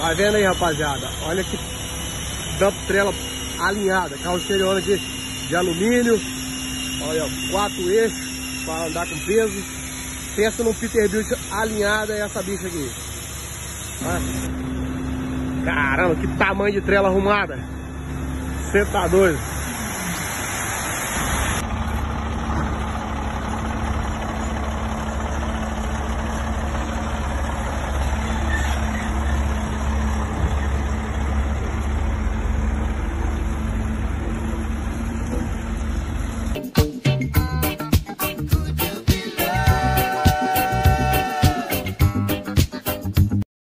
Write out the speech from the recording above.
Tá vendo aí, rapaziada? Olha que dump trela alinhada. Carroceria aqui de alumínio. Olha, 4 eixos para andar com peso. Pensa num Peterbilt alinhada essa bicha aqui. Olha. Caramba, que tamanho de trela arrumada. Você tá doido?